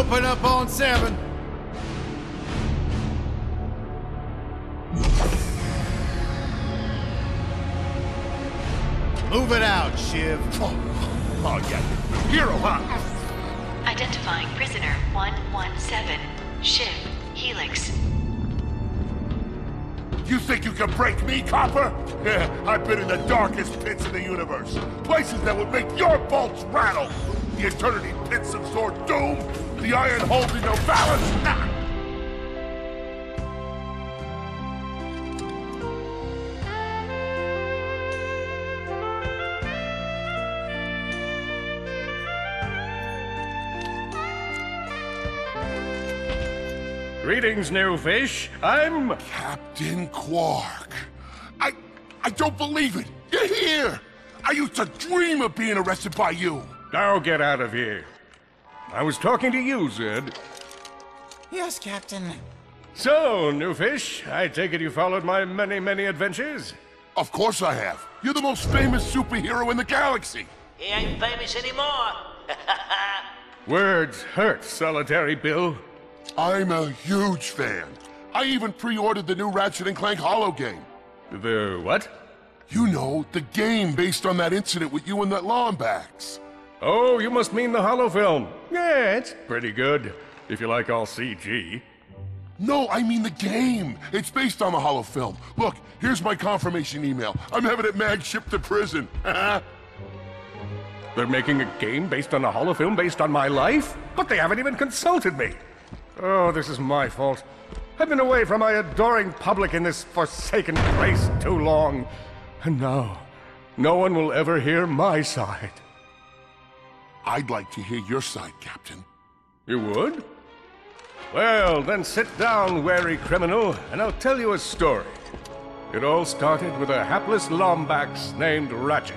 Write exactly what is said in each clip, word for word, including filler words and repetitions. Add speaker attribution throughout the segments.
Speaker 1: Open up on seven. Move it out, Shiv.
Speaker 2: Oh, oh yeah. Hero, huh?
Speaker 3: Identifying prisoner one one seven, Shiv, Helix.
Speaker 2: You think you can break me, copper? Yeah, I've been in the darkest pits in the universe. Places that would make your bolts rattle. The eternity pits of Sword Doom. The iron holding no balance. Nah.
Speaker 4: Greetings, new fish. I'm...
Speaker 2: Captain Quark. I... I don't believe it. You're here. I used to dream of being arrested by you.
Speaker 4: Now get out of here. I was talking to you, Zed.
Speaker 5: Yes, Captain.
Speaker 4: So, new fish, I take it you followed my many, many adventures?
Speaker 2: Of course I have. You're the most famous superhero in the galaxy.
Speaker 6: He ain't famous anymore.
Speaker 4: Words hurt, Solitary Bill.
Speaker 2: I'm a huge fan. I even pre-ordered the new Ratchet and Clank holo game.
Speaker 4: The what?
Speaker 2: You know, the game based on that incident with you and that Lombax.
Speaker 4: Oh, you must mean the holo film. Yeah, it's pretty good, if you like all C G.
Speaker 2: No, I mean the game. It's based on the holo film. Look, here's my confirmation email. I'm having it mag shipped to prison.
Speaker 4: They're making a game based on a holo film based on my life? But they haven't even consulted me. Oh, this is my fault. I've been away from my adoring public in this forsaken place too long. And now, no one will ever hear my side.
Speaker 2: I'd like to hear your side, Captain.
Speaker 4: You would? Well, then sit down, wary criminal, and I'll tell you a story. It all started with a hapless Lombax named Ratchet.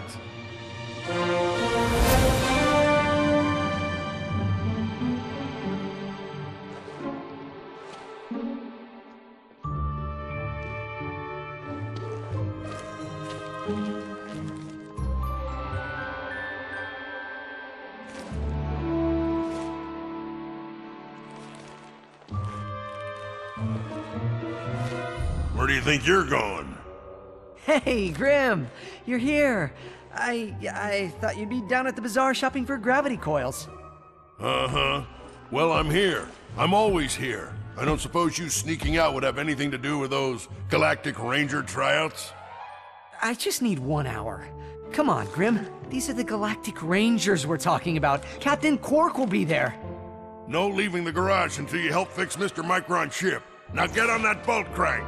Speaker 2: Where do you think you're going?
Speaker 5: Hey, Grim, you're here. I I thought you'd be down at the bazaar shopping for gravity coils.
Speaker 2: Uh-huh. Well, I'm here. I'm always here. I don't suppose you sneaking out would have anything to do with those Galactic Ranger tryouts?
Speaker 5: I just need one hour. Come on, Grim. These are the Galactic Rangers we're talking about. Captain Quark will be there.
Speaker 2: No leaving the garage until you help fix Mister Micron's ship. Now get on that bolt crank.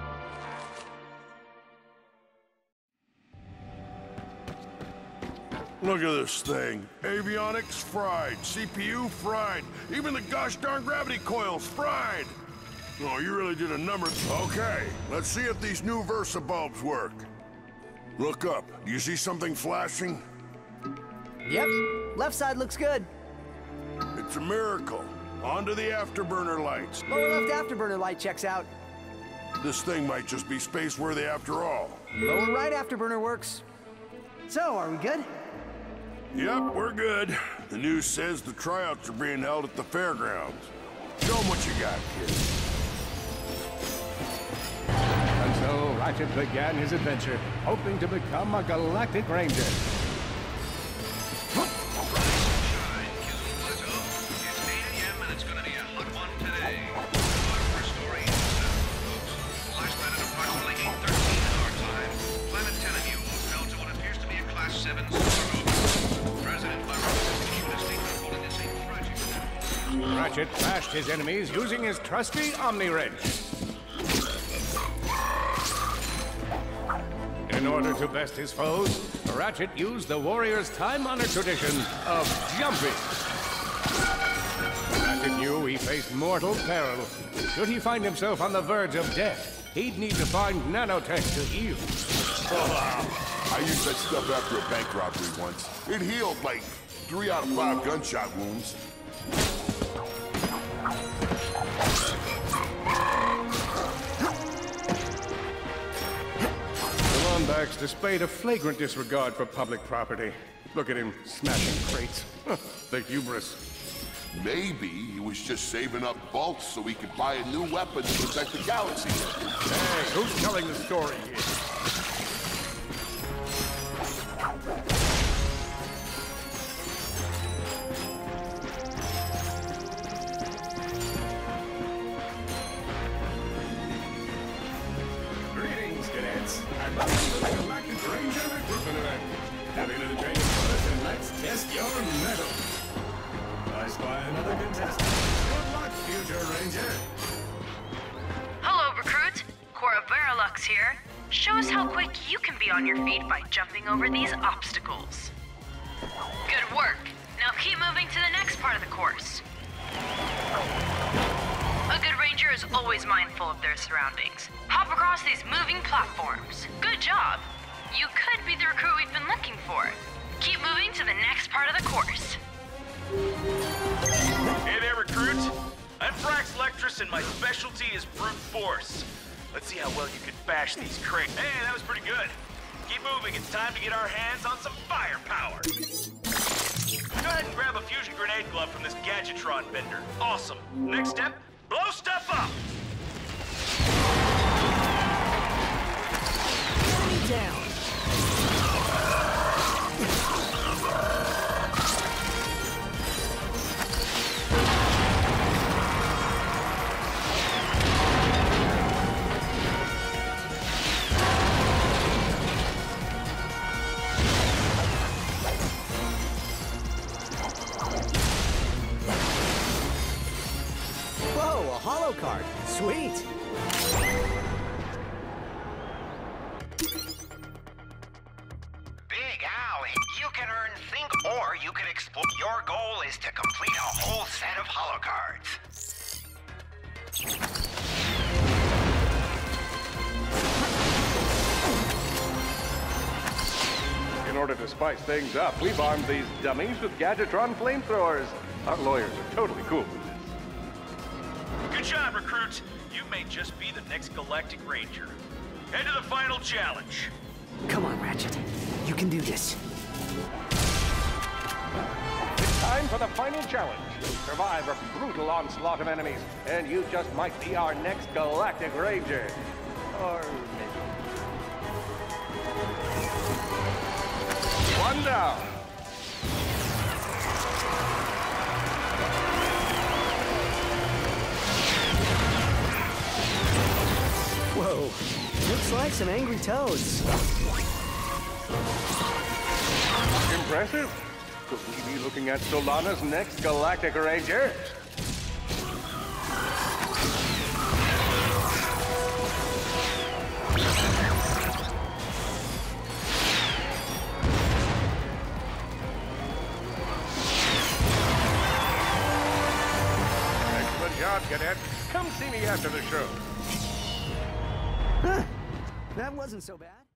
Speaker 2: Look at this thing. Avionics fried, C P U fried, even the gosh darn gravity coils fried. Oh, you really did a number. Okay, let's see if these new Versa bulbs work. Look up. Do you see something flashing?
Speaker 5: Yep. Left side looks good.
Speaker 2: It's a miracle. Onto the afterburner lights.
Speaker 5: Lower left afterburner light checks out.
Speaker 2: This thing might just be space-worthy after all.
Speaker 5: Lower right afterburner works. So, are we good?
Speaker 2: Yep, we're good. The news says the tryouts are being held at the fairgrounds. Show them what you got, kid.
Speaker 4: And so Ratchet began his adventure, hoping to become a Galactic Ranger. Ratchet bashed his enemies using his trusty Omni-Wrench. In order to best his foes, Ratchet used the warrior's time-honored tradition of jumping. Ratchet knew he faced mortal peril. Should he find himself on the verge of death, he'd need to find nanotech to heal.
Speaker 2: Oh, I used that stuff after a bank robbery once. It healed like three out of five gunshot wounds.
Speaker 4: The Lombax displayed a flagrant disregard for public property. Look at him smashing crates. The hubris.
Speaker 2: Maybe he was just saving up bolts so he could buy a new weapon to protect the galaxy.
Speaker 4: Hey, who's telling the story here?
Speaker 7: Greetings, cadets. I'm welcome to the Galactic Ranger recruitment event. Step into the training quarters and let's test your mettle. I spy another contestant. Good luck, future Ranger.
Speaker 8: Hello, recruit. Cora Veralux here. Show us how quick you can be on your feet by jumping over these obstacles. Good work. Now keep moving to the next part of the course. A good ranger is always mindful of their surroundings. Hop across these moving platforms. Good job. You could be the recruit we've been looking for. Keep moving to the next part of the course.
Speaker 9: Hey there, recruit. I'm Frax Lectrus, and my specialty is brute force. Let's see how well you can bash these crates. Hey, that was pretty good. Keep moving. It's time to get our hands on some firepower. Go ahead and grab a fusion grenade glove from this Gadgetron vendor. Awesome. Next step, blow stuff up.
Speaker 5: Enemy down. Whoa, a holo card. Sweet.
Speaker 10: Big Al, you can earn Think or you can explore. Your goal is to complete a whole set of holocards.
Speaker 4: In order to spice things up, we've armed these dummies with Gadgetron flamethrowers. Our lawyers are totally cool with this.
Speaker 9: Good job, recruit. You may just be the next Galactic Ranger. Head to the final challenge.
Speaker 5: Come on, Ratchet. You can do this.
Speaker 4: It's time for the final challenge. Survive a brutal onslaught of enemies, and you just might be our next Galactic Ranger. Or maybe... One down.
Speaker 5: Whoa. Looks like some angry toads.
Speaker 4: Impressive. Could we be looking at Solana's next Galactic Ranger? Excellent job, cadet. Come see me after the show.
Speaker 5: Huh. That wasn't so bad.